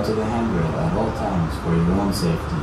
to the handrail at all times for your own safety.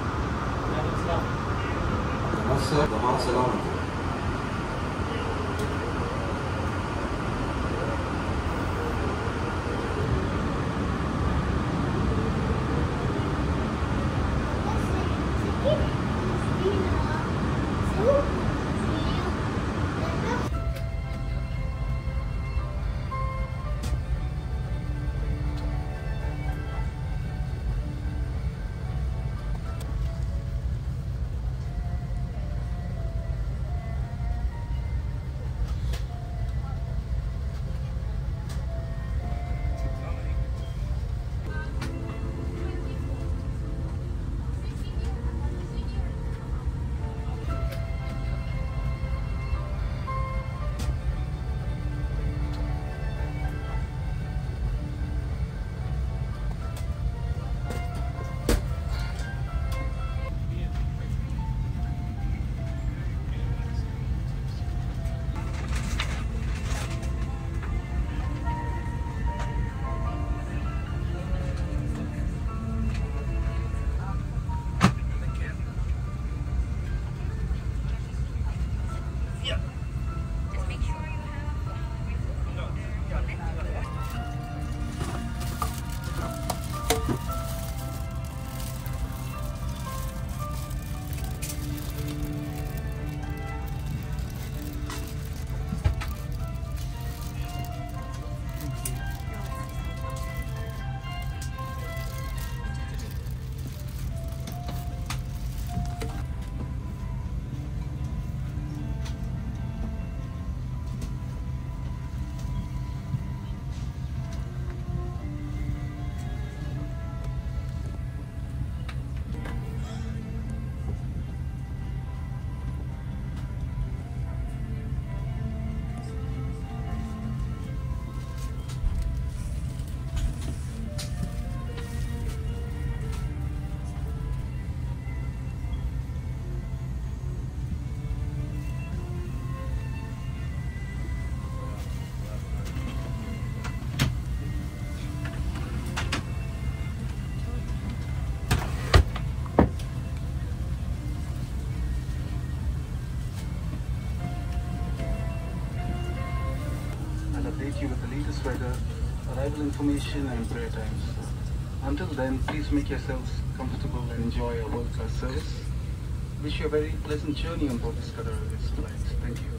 You with the latest weather, arrival information and prayer times. Until then, please make yourselves comfortable and enjoy our world-class service. Wish you a very pleasant journey on board this Qatar Airways flight. Thank you.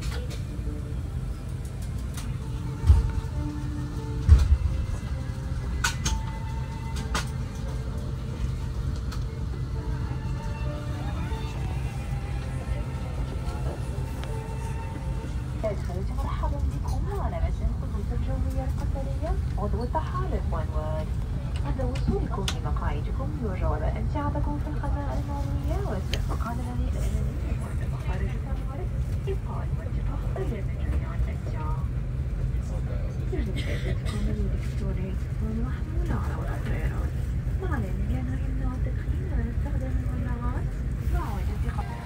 مرحبا بكم على متن الخطوط الجوية القطرية عضو الطحالب وانواد. عند وصولكم لمقاعدكم يرجى وضع أمتعتكم في الخزائن العمومية واسترفاق على الأمامية ومخارج الطوارئ إبقاء واتفاق غير مجري عن الأمتعة. يجب شهادتكم الإلكتروني محمولة على وضع الطيران مع العلم بأن يمنع التدخين ولا نستخدم المولعات مع وجود خطر.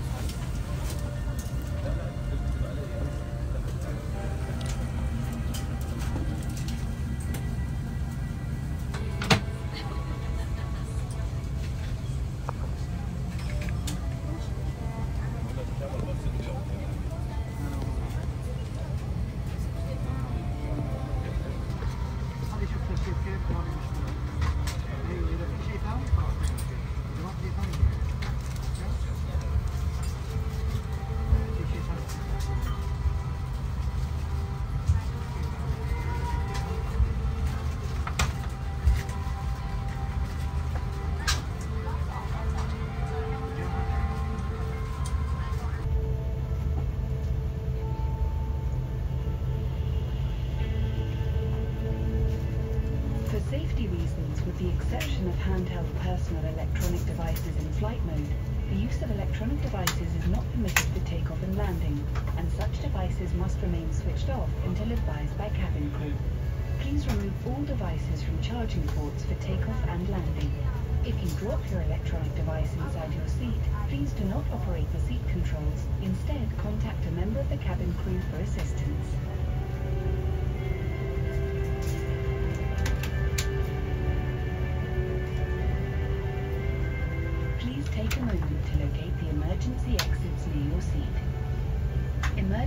safety reasons, with the exception of handheld personal electronic devices in flight mode, the use of electronic devices is not permitted for takeoff and landing, and such devices must remain switched off until advised by cabin crew. Please remove all devices from charging ports for takeoff and landing. If you drop your electronic device inside your seat, please do not operate the seat controls. Instead, contact a member of the cabin crew for assistance.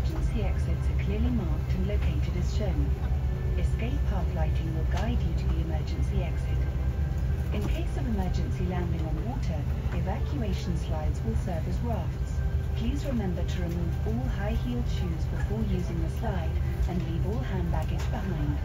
Emergency exits are clearly marked and located as shown. Escape path lighting will guide you to the emergency exit. In case of emergency landing on water, evacuation slides will serve as rafts. Please remember to remove all high-heeled shoes before using the slide and leave all hand baggage behind.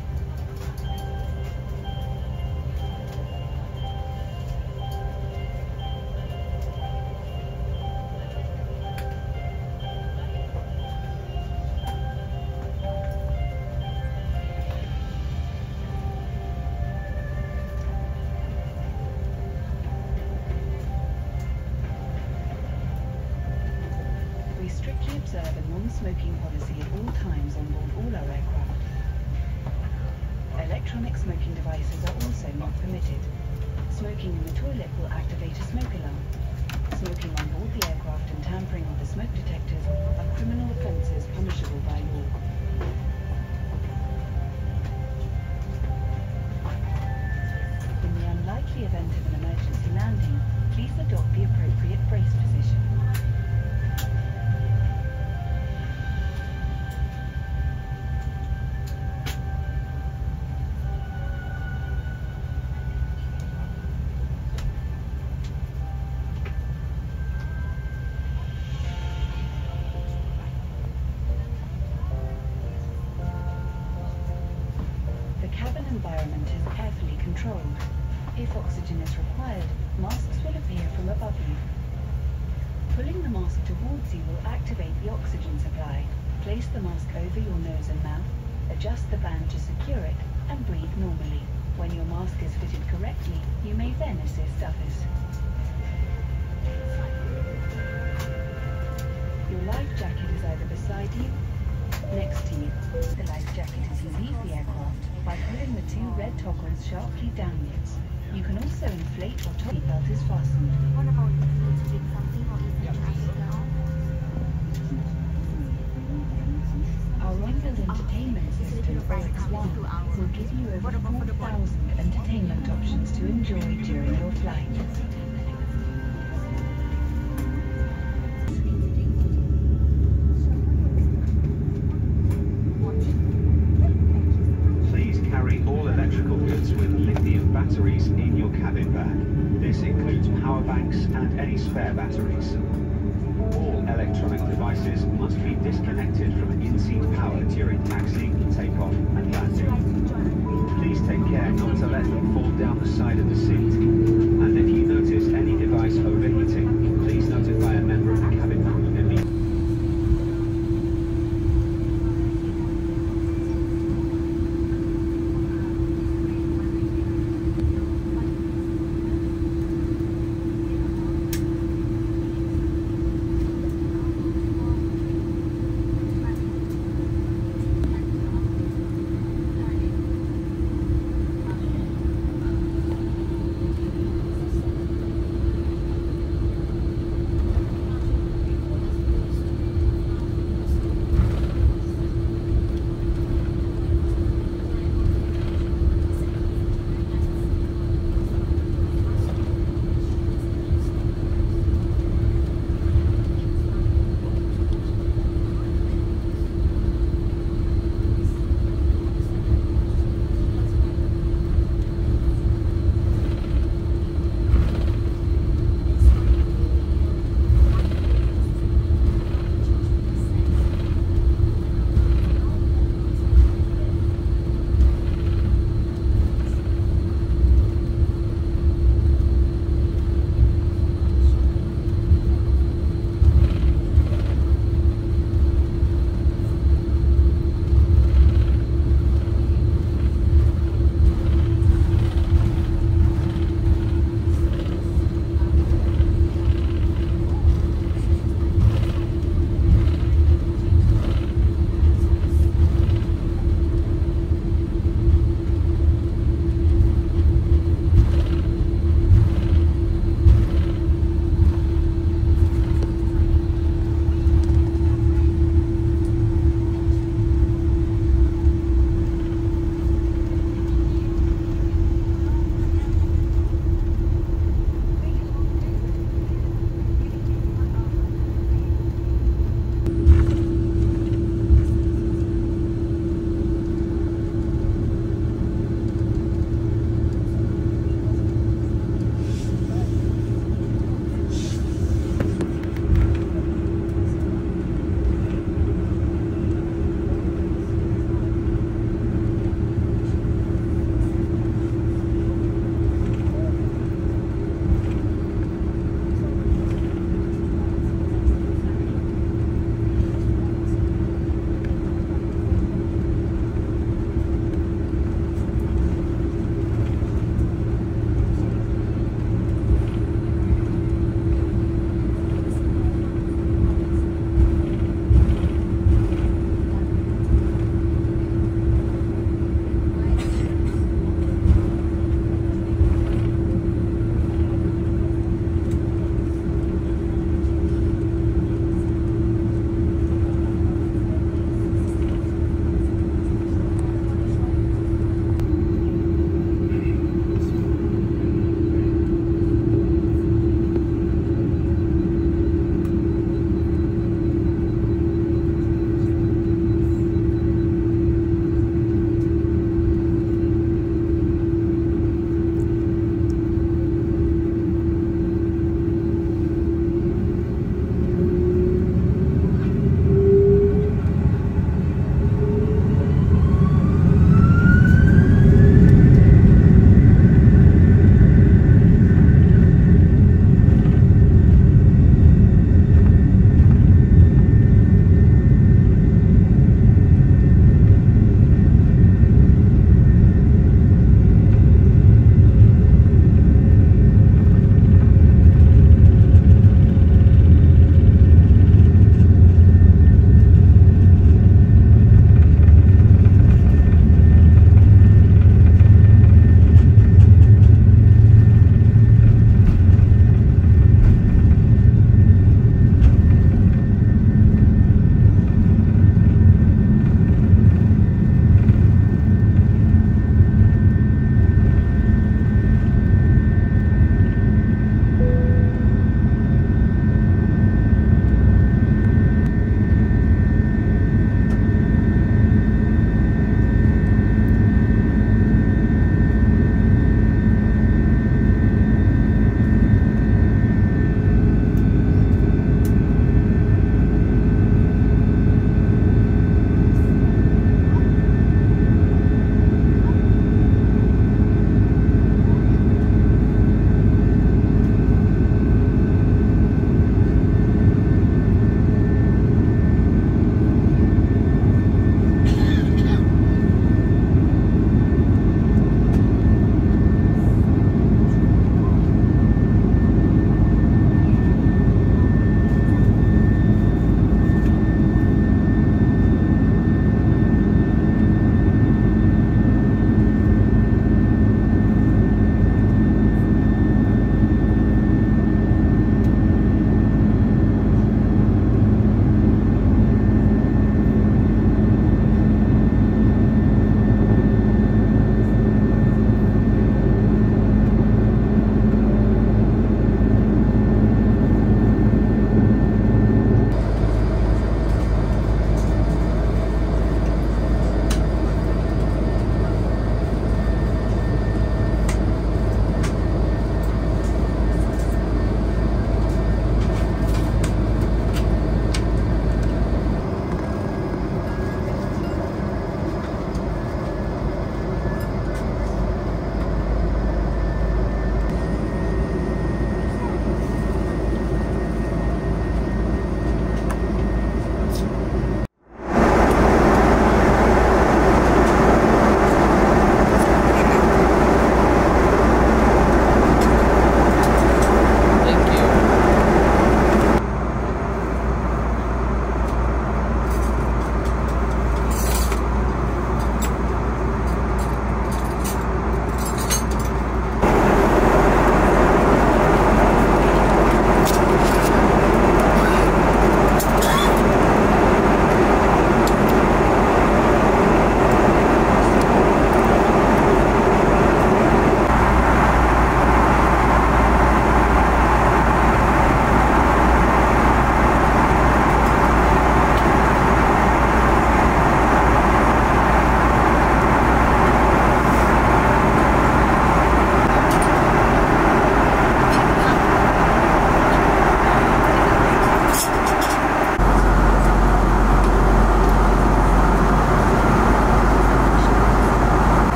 We strictly observe a non-smoking policy at all times on board all our aircraft. Electronic smoking devices are also not permitted. Smoking in the toilet will activate a smoke alarm. Smoking on board the aircraft and tampering with the smoke detectors are criminal offences punishable by law. In the unlikely event of an emergency landing, please adopt the appropriate brace position. The cabin environment is carefully controlled. If oxygen is required, masks will appear from above you. Pulling the mask towards you will activate the oxygen supply. Place the mask over your nose and mouth, adjust the band to secure it, and breathe normally. When your mask is fitted correctly, you may then assist others. Your life jacket is either beside you, next to you. The life jacket as you leave the aircraft by pulling the two red toggles sharply downwards. You can also inflate or top belt is fastened. What about if you did something or if you accident now? Our onboard entertainment system, OX1, will give you over 4,000 entertainment options to enjoy during your flight. Please carry all electrical goods with lithium batteries in your cabin bag. This includes power banks and any spare batteries. All electronic devices must be disconnected from in-seat power during taxi, takeoff and landing. Please take care not to let them fall down the side of the seat. And if you notice any device overheating, please notify a member of the cabin crew immediately.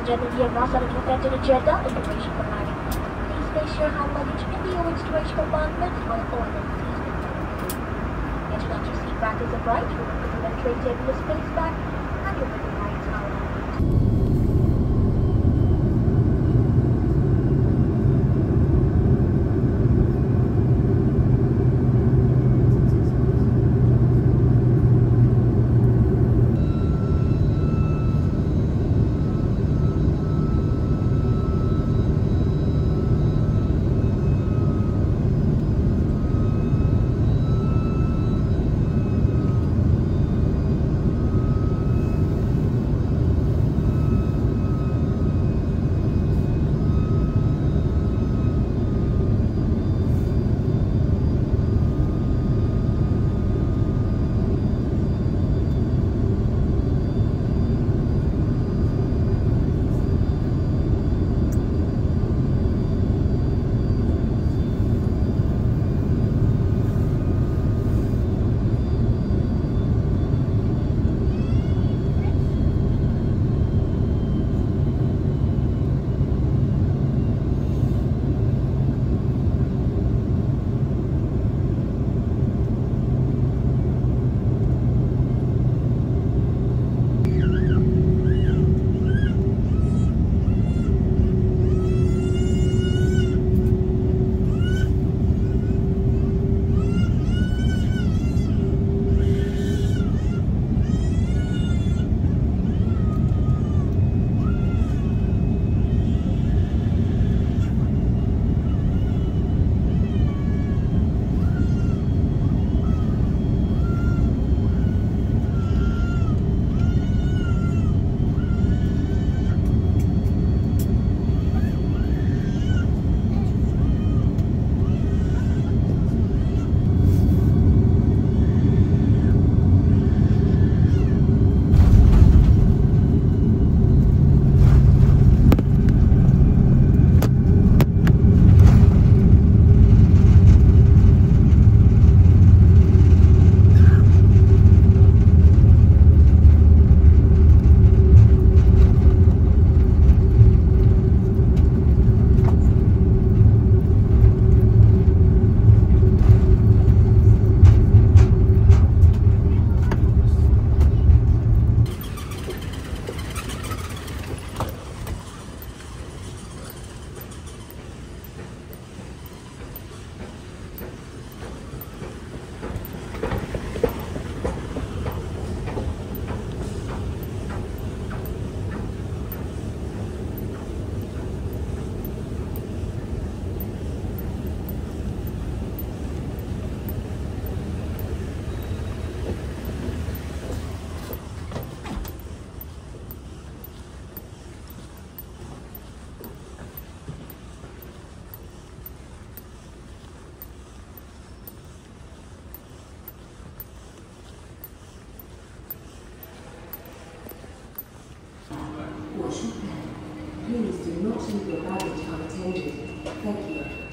جانبية ناصرة وكاتل الجردة Immigration Providing. Please place your hand luggage in the old storage compartment while all is seated. Ensure that your seat back is upright, remember to let tray table is spaced back, and your middle lights are on. Please do not leave your baggage unattended. Thank you.